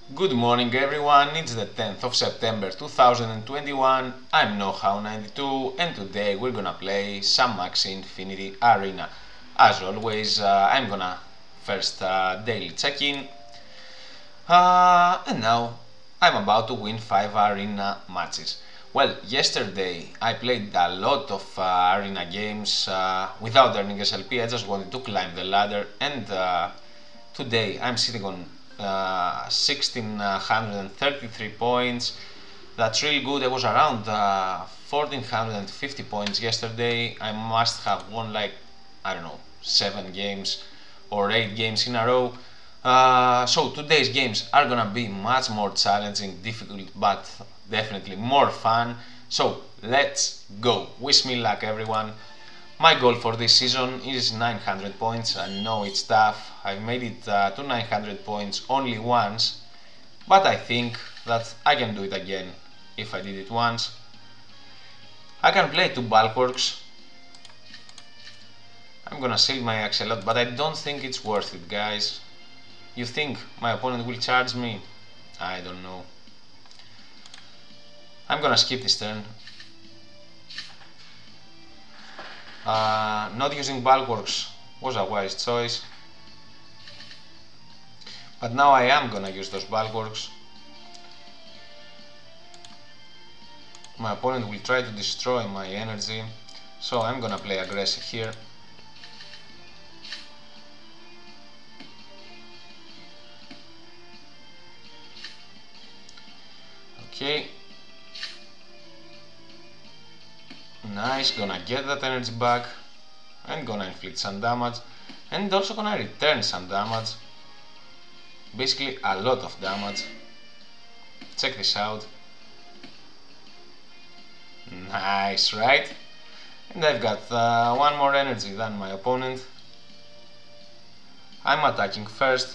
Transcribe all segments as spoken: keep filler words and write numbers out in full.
Good morning everyone, it's the tenth of September two thousand twenty-one, I'm Know-How ninety-two and today we're gonna play some Axie Infinity Arena. As always, uh, I'm gonna first uh, daily check-in, uh, and now I'm about to win five arena matches. Well, yesterday I played a lot of uh, arena games uh, without earning S L P, I just wanted to climb the ladder, and uh, today I'm sitting on uh, one thousand six hundred thirty-three points. That's really good. I was around uh, one thousand four hundred fifty points yesterday. I must have won like, I don't know, seven games or eight games in a row. Uh, so today's games are gonna be much more challenging, difficult, but definitely more fun. So let's go. Wish me luck, everyone. My goal for this season is nine hundred points. I know it's tough. I've made it uh, to nine hundred points only once, but I think that I can do it again if I did it once. I can play two bulwarks. I'm gonna save my Axie a lot, but I don't think it's worth it, guys. You think my opponent will charge me? I don't know. I'm gonna skip this turn. Uh, not using bulwarks was a wise choice, but now I am gonna use those bulwarks. My opponent will try to destroy my energy, so I'm gonna play aggressive here. Okay. Nice, gonna get that energy back and gonna inflict some damage, and also gonna return some damage, basically a lot of damage. Check this out. Nice, right? And I've got uh, one more energy than my opponent. I'm attacking first,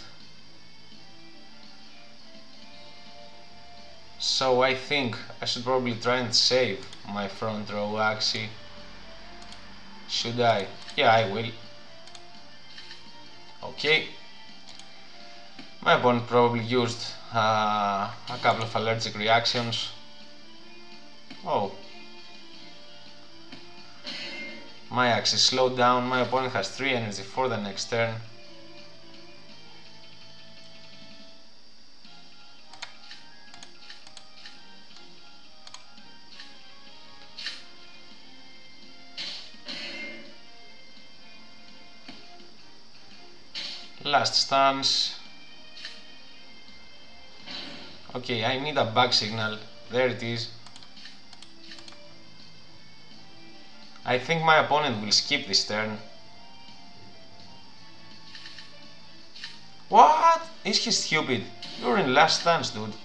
so I think I should probably try and save my front row Axie. Should I? Yeah, I will. Okay. My opponent probably used uh, a couple of allergic reactions. Oh. My Axie slowed down. My opponent has three energy for the next turn. Last stance. Okay, I need a back signal. There it is. I think my opponent will skip this turn. What? Is he stupid? You're in last stance, dude.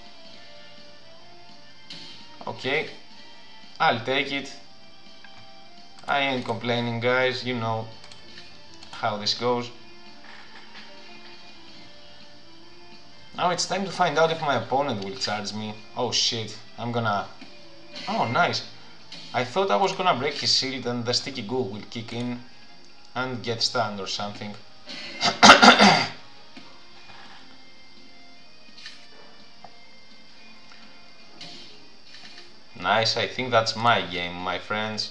Okay, I'll take it. I ain't complaining, guys. You know how this goes. Now it's time to find out if my opponent will charge me. Oh shit, I'm gonna... Oh, nice. I thought I was gonna break his shield and the sticky goo will kick in and get stunned or something. Nice, I think that's my game, my friends.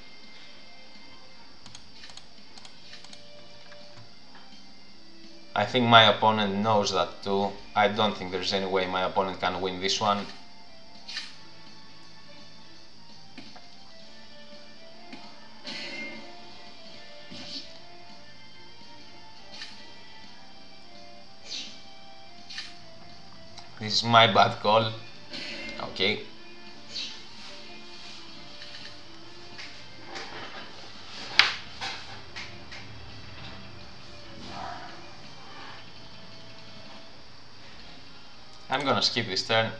I think my opponent knows that too. I don't think there's any way my opponent can win this one. This is my bad call. Okay. I'm gonna skip this turn.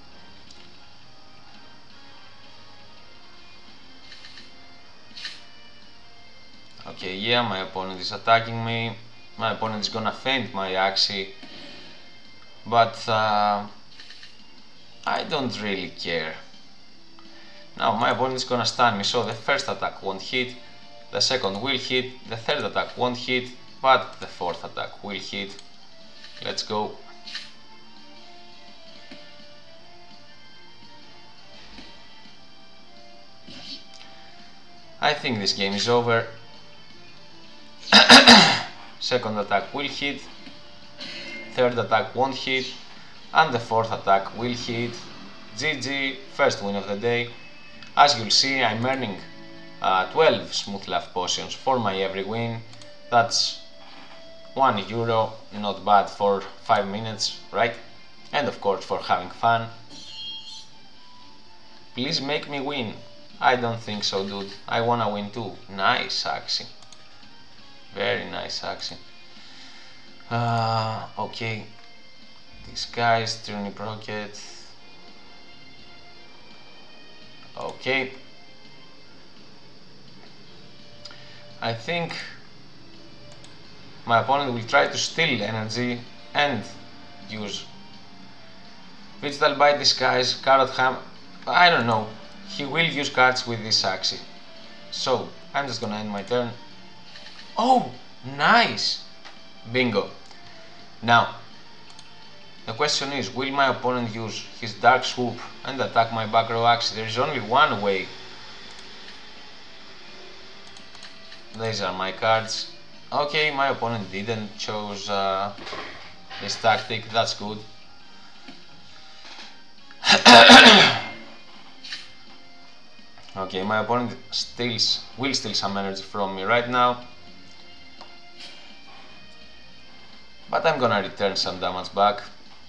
Okay, yeah, my opponent is attacking me. My opponent is gonna feint my Axie, but uh, I don't really care. Now my opponent is gonna stun me, so the first attack won't hit, the second will hit, the third attack won't hit, but the fourth attack will hit. Let's go. I think this game is over. Second attack will hit, third attack won't hit, and the fourth attack will hit. G G, first win of the day. As you'll see, I'm earning uh, twelve smooth love potions for my every win. That's one euro, not bad for five minutes, right? And of course for having fun. Please make me win. I don't think so, dude. I wanna win too. Nice Axie. Very nice Axie. Uh, okay. Disguise, turnip rocket. Okay. I think my opponent will try to steal energy and use Vegetal Bite, Disguise, Carrot Ham. I don't know. He will use cards with this Axie. So I'm just gonna end my turn. Oh, nice! Bingo. Now, the question is, will my opponent use his Dark Swoop and attack my back row Axie? There is only one way. These are my cards. Okay, my opponent didn't choose uh, this tactic, that's good. Okay, my opponent steals, will steal some energy from me right now. But I'm gonna return some damage back.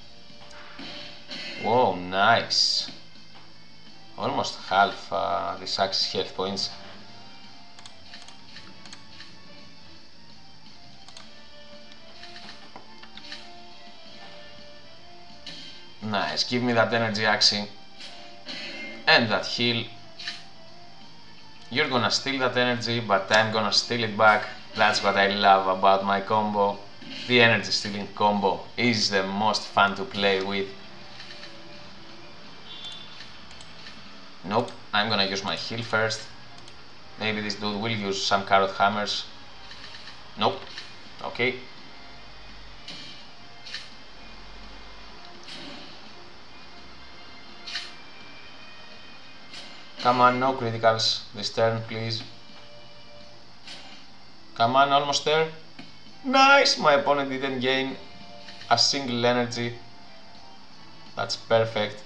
Whoa, nice. Almost half uh, this Axie's health points. Nice, give me that energy Axie. And that heal. You're gonna steal that energy, but I'm gonna steal it back. That's what I love about my combo. The energy stealing combo is the most fun to play with. Nope, I'm gonna use my heal first. Maybe this dude will use some carrot hammers. Nope, okay. Come on, no criticals this turn, please. Come on, almost there. Nice! My opponent didn't gain a single energy. That's perfect.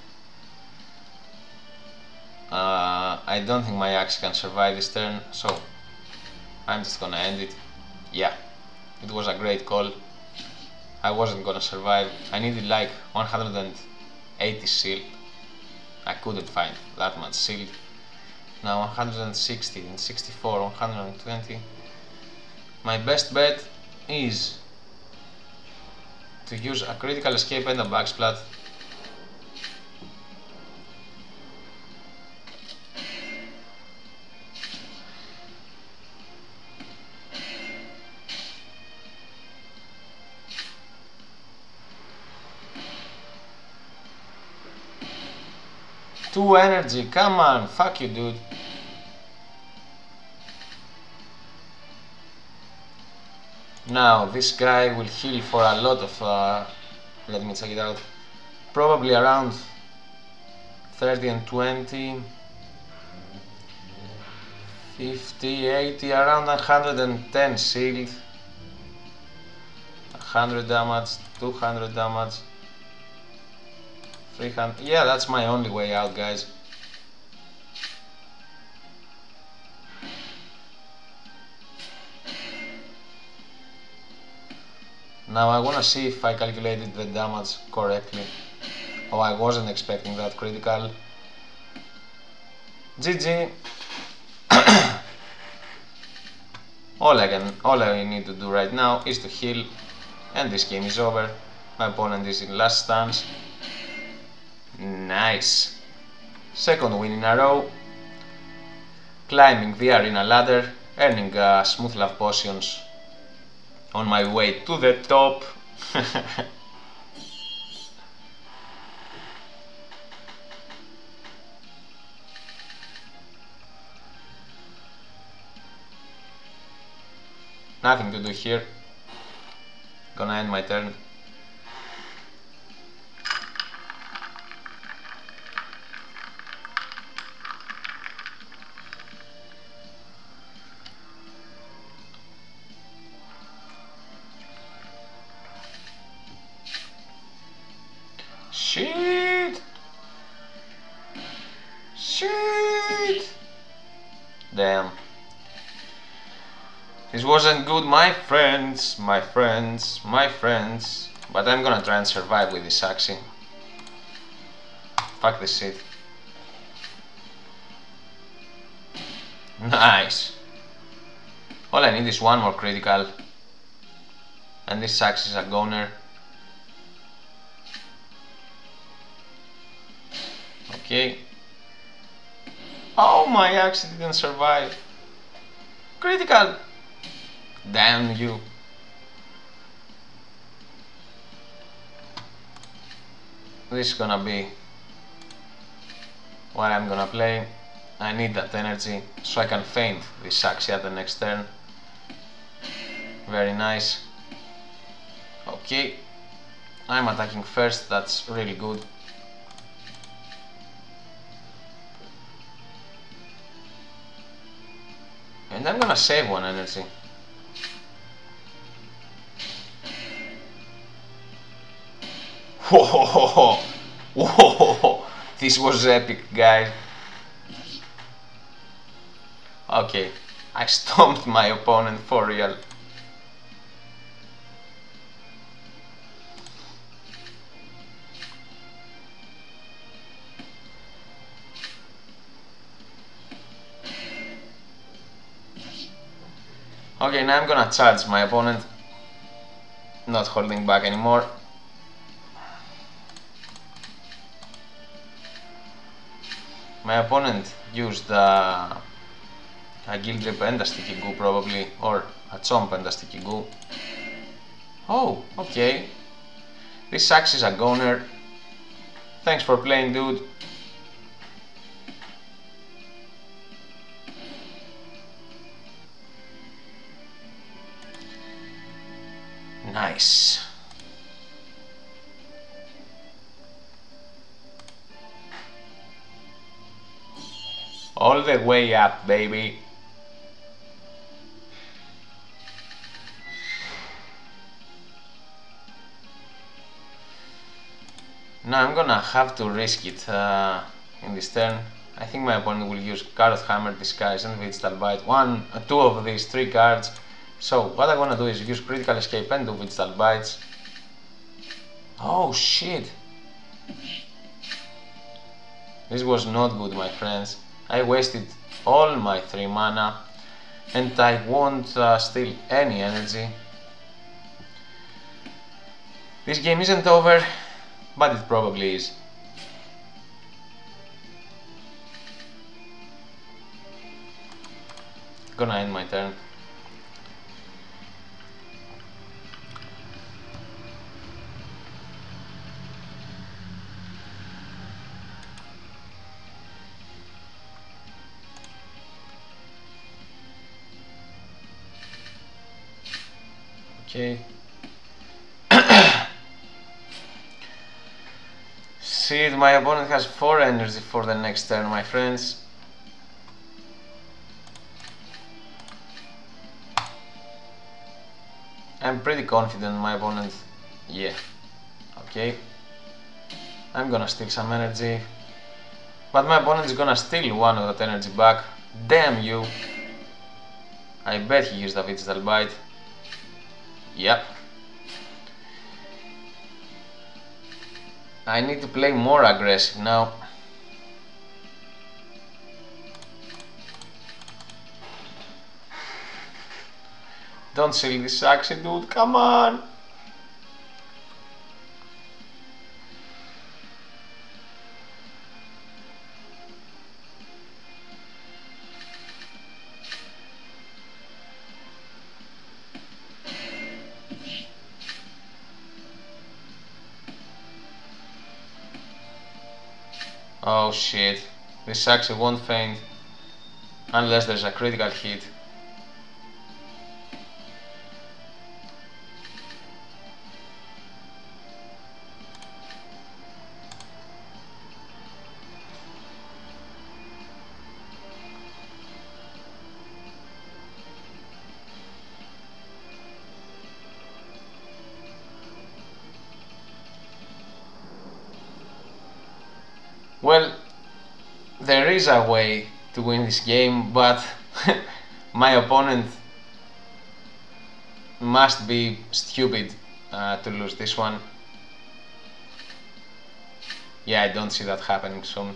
Uh, I don't think my Axie can survive this turn, so I'm just gonna end it. Yeah, it was a great call. I wasn't gonna survive. I needed like one hundred eighty shield. I couldn't find that much shield. Now one hundred sixty and sixty-four, one hundred twenty. My best bet is to use a critical escape and a backsplat. Two energy, come on, fuck you, dude. Now, this guy will heal for a lot of, uh, let me check it out, probably around thirty and twenty, fifty, eighty, around one hundred ten shield, one hundred damage, two hundred damage. three hundred. Yeah, that's my only way out, guys. Now I wanna see if I calculated the damage correctly. Oh, I wasn't expecting that critical. G G. all I can, all I need to do right now is to heal, and this game is over. My opponent is in last stance. Nice. Second win in a row. Climbing the arena ladder, earning uh, smooth love potions on my way to the top. Nothing to do here. Gonna end my turn. Shit! Shit! Damn. This wasn't good, my friends, my friends, my friends. But I'm gonna try and survive with this Axie. Fuck this shit. Nice. All I need is one more critical. And this Axie is a goner. Okay. Oh, my Axie didn't survive. Critical. Damn you. This is gonna be what I'm gonna play. I need that energy so I can feint this Axie at the next turn. Very nice. Okay. I'm attacking first, that's really good. And I'm gonna save one energy. Whoa, whoa, this was epic, guys. Okay, I stomped my opponent for real. Okay, now I'm gonna charge my opponent, not holding back anymore. My opponent used uh, a Guild Rip and a Sticky Goo probably, or a Chomp and a Sticky Goo. Oh, okay. This Axie is a goner. Thanks for playing, dude. Nice. All the way up, baby. Now I'm gonna have to risk it uh, in this turn. I think my opponent will use Carrot Hammer, Disguise and Vegetal Bite. One, uh, two of these three cards. So what I wanna do is use Critical Escape and do Vegetal Bites. Oh shit! This was not good, my friends. I wasted all my three mana and I won't uh, steal any energy. This game isn't over, but it probably is. Gonna end my turn. Okay. See, my opponent has four energy for the next turn, my friends. I'm pretty confident my opponent. Yeah. Okay. I'm gonna steal some energy. But my opponent is gonna steal one of that energy back. Damn you. I bet he used a Vegetal Bite. Yep. I need to play more aggressive now. Don't seal this Axie, dude, come on! Oh shit, this Axie won't feint unless there's a critical hit. Well, there is a way to win this game, but my opponent must be stupid uh, to lose this one. Yeah, I don't see that happening soon.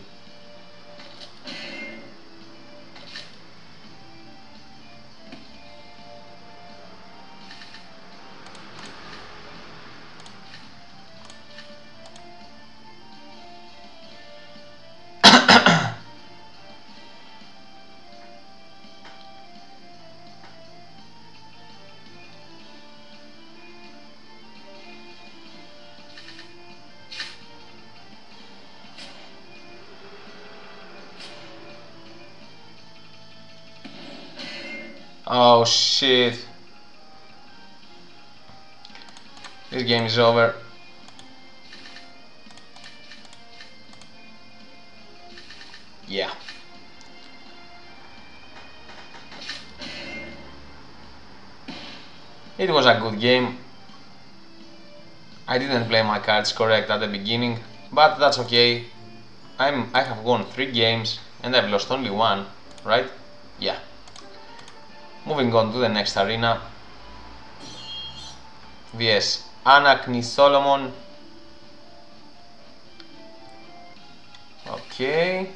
Oh shit. This game is over. Yeah. It was a good game. I didn't play my cards correct at the beginning, but that's okay. I'm I have won three games and I've lost only one, right? Yeah. Moving on to the next arena. vs Axie Solomon. Okay.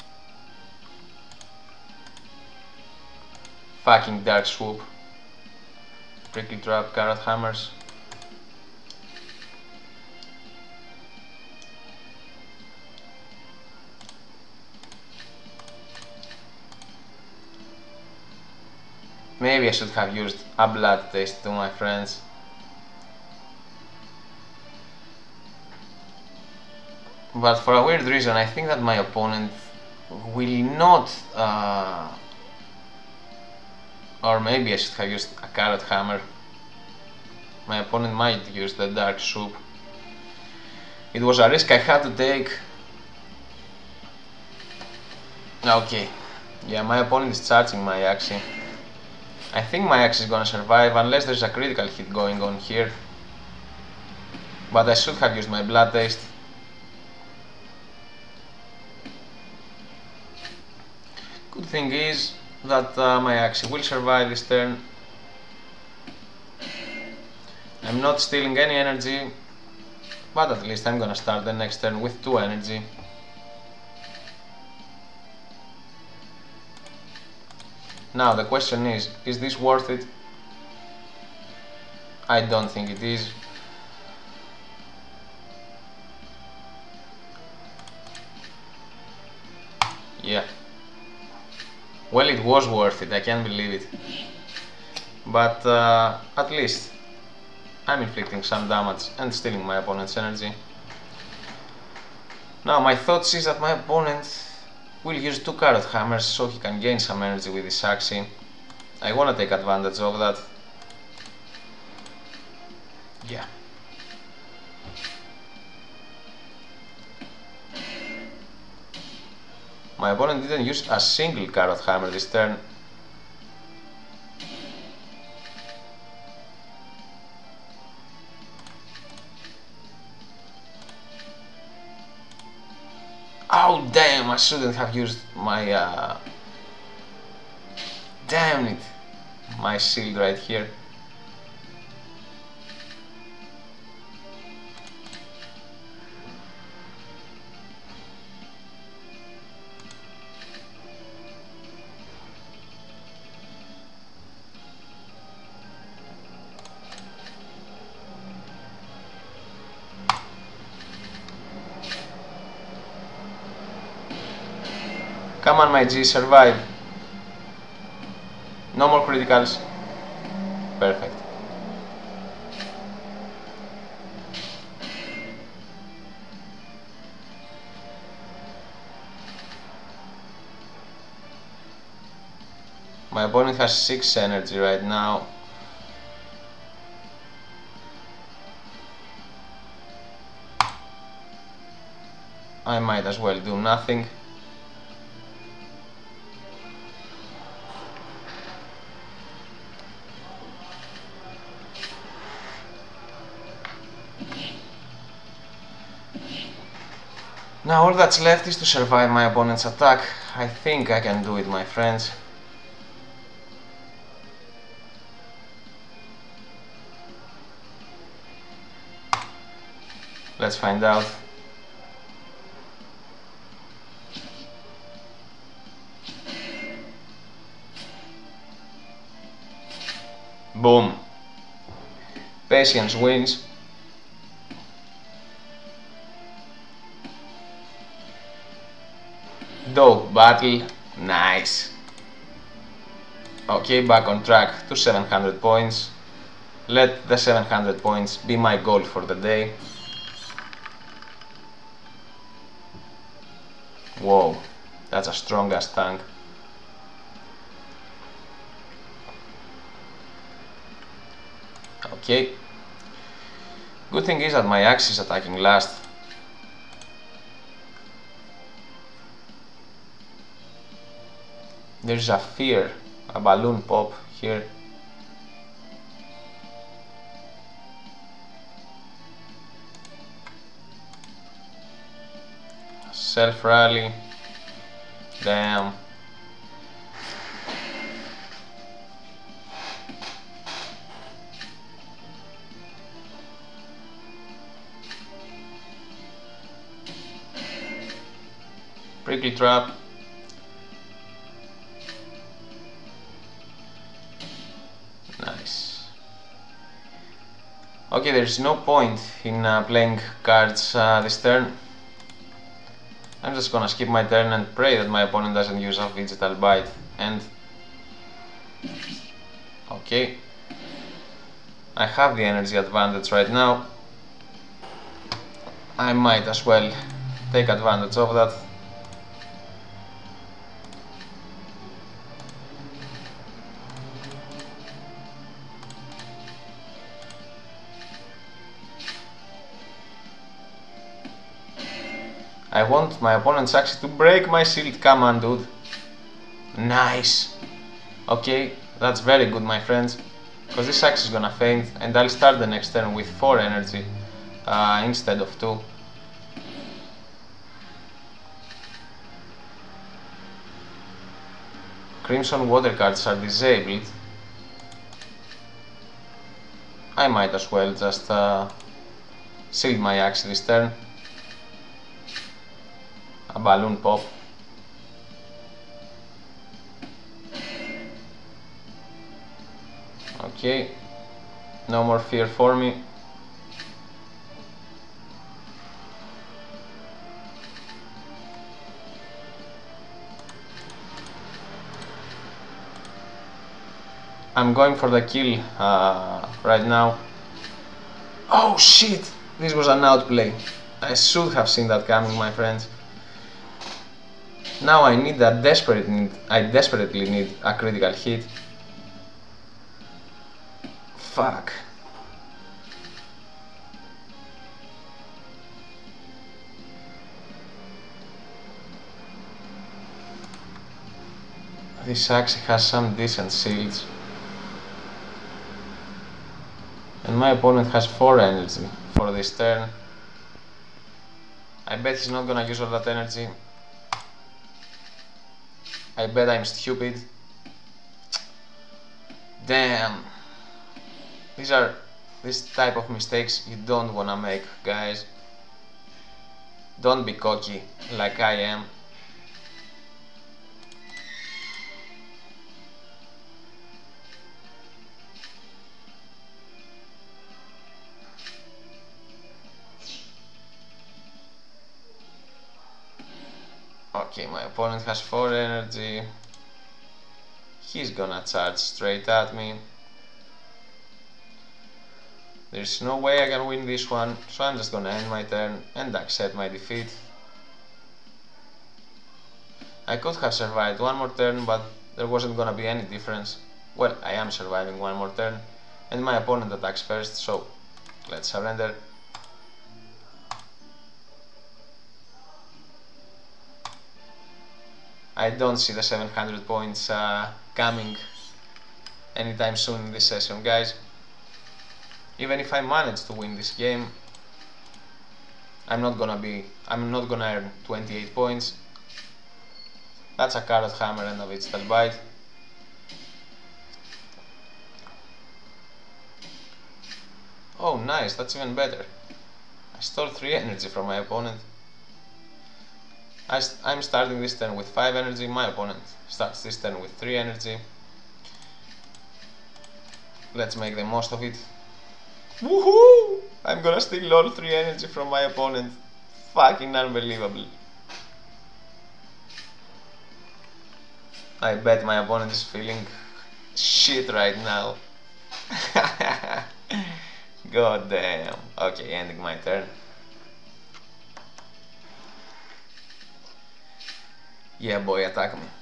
Fucking Dark Swoop. Prickly Trap, Carrot Hammers. Maybe I should have used a blood taste to my friends. But for a weird reason, I think that my opponent will not... Uh, or maybe I should have used a Carrot Hammer. My opponent might use the Dark Soup. It was a risk I had to take. Okay. Yeah, my opponent is charging my Axie. I think my Axie is gonna survive unless there's a critical hit going on here. But I should have used my Blood Taste. Good thing is that uh, my Axie will survive this turn. I'm not stealing any energy, but at least I'm gonna start the next turn with two energy. Now the question is, is this worth it? I don't think it is. Yeah. Well, it was worth it, I can't believe it. But uh, at least I'm inflicting some damage and stealing my opponent's energy. Now my thoughts is that my opponent will use two Carrot Hammers so he can gain some energy with his Axie. I wanna take advantage of that. Yeah. My opponent didn't use a single Carrot Hammer this turn. Oh damn, I shouldn't have used my... Uh... Damn it! My shield right here. Come on my G, survive. No more criticals. Perfect. My opponent has six energy right now. I might as well do nothing. Now all that's left is to survive my opponent's attack. I think I can do it, my friends. Let's find out. Boom. Patience wins. Dope battle. Nice. Okay, back on track to seven hundred points. Let the seven hundred points be my goal for the day. Whoa, that's a strong ass tank. Okay. Good thing is that my Axie is attacking last. There's a fear, a balloon pop here. Self rally. Damn. Prickly trap. Nice. Okay, there's no point in uh, playing cards uh, this turn. I'm just gonna skip my turn and pray that my opponent doesn't use a digital bite. And okay, I have the energy advantage right now. I might as well take advantage of that. I want my opponent's Axie to break my shield. Come on, dude. Nice. Okay, that's very good, my friends. Because this Axie is gonna faint, and I'll start the next turn with four energy uh, instead of two. Crimson water cards are disabled. I might as well just uh, shield my Axie this turn. A balloon pop. Okay, no more fear for me. I'm going for the kill uh, right now. Oh shit! This was an outplay. I should have seen that coming, my friends. Now I need a desperate need. I desperately need a critical hit. Fuck. This Axie has some decent shields. And my opponent has four energy for this turn. I bet he's not gonna use all that energy. I bet I'm stupid. Damn. These are this type of mistakes you don't wanna make, guys. Don't be cocky like I am. Okay, my opponent has four energy. He's gonna charge straight at me. There's no way I can win this one, so I'm just gonna end my turn and accept my defeat. I could have survived one more turn, but there wasn't gonna be any difference. Well, I am surviving one more turn, and my opponent attacks first, so let's surrender. I don't see the seven hundred points uh, coming anytime soon in this session, guys. Even if I manage to win this game, I'm not gonna be I'm not gonna earn twenty-eight points. That's a carrot hammer and a vegetable bite. Oh nice, that's even better. I stole three energy from my opponent. I st I'm starting this turn with five energy, my opponent starts this turn with three energy. Let's make the most of it. Woohoo! I'm gonna steal all three energy from my opponent. Fucking unbelievable. I bet my opponent is feeling shit right now. God damn. Okay, ending my turn. Yeah boy, attack me.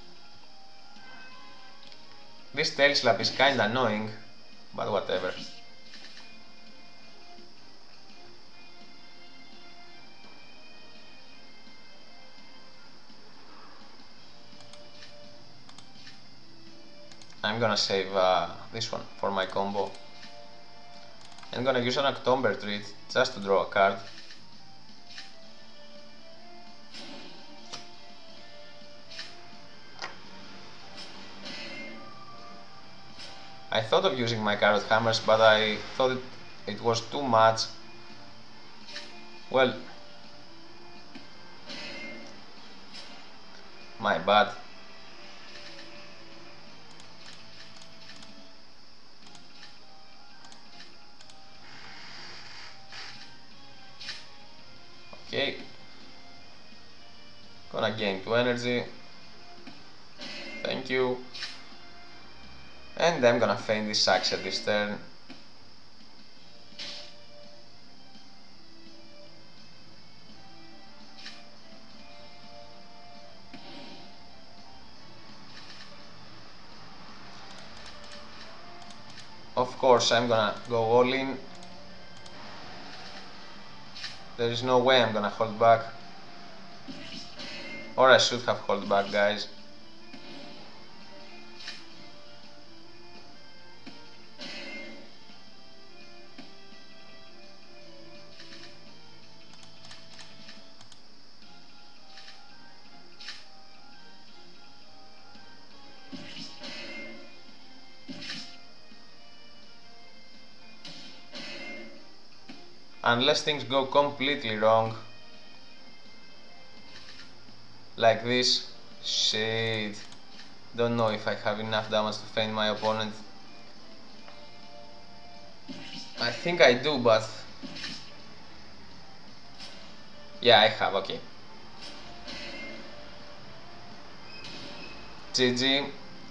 This tail slap is kinda annoying, but whatever. I'm gonna save uh, this one for my combo. I'm gonna use an October treat just to draw a card. I thought of using my carrot hammers, but I thought it, it was too much. Well, my bad. Okay, gonna gain two energy, thank you, and I'm gonna feign this Axie at this turn. Of course I'm gonna go all in. There is no way I'm gonna hold back. Or I should have held back, guys. Unless things go completely wrong, like this, shit, don't know if I have enough damage to feint my opponent. I think I do, but yeah, I have, okay. G G.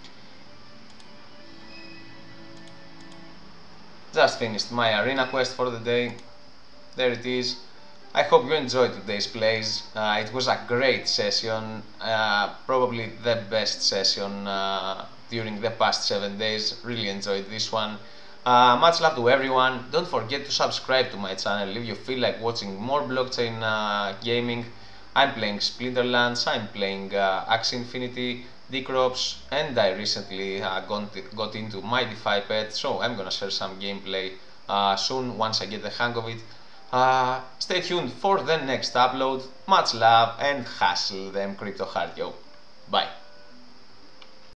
Just finished my arena quest for the day. There it is. I hope you enjoyed today's plays. Uh, it was a great session, uh, probably the best session uh, during the past seven days. Really enjoyed this one. Uh, much love to everyone. Don't forget to subscribe to my channel if you feel like watching more blockchain uh, gaming. I'm playing Splinterlands, I'm playing uh, Axie Infinity, Decrops, and I recently uh, got, got into my DeFi pet, so I'm gonna share some gameplay uh, soon once I get the hang of it. Uh, stay tuned for the next upload. Much love and hustle them crypto hard, yo.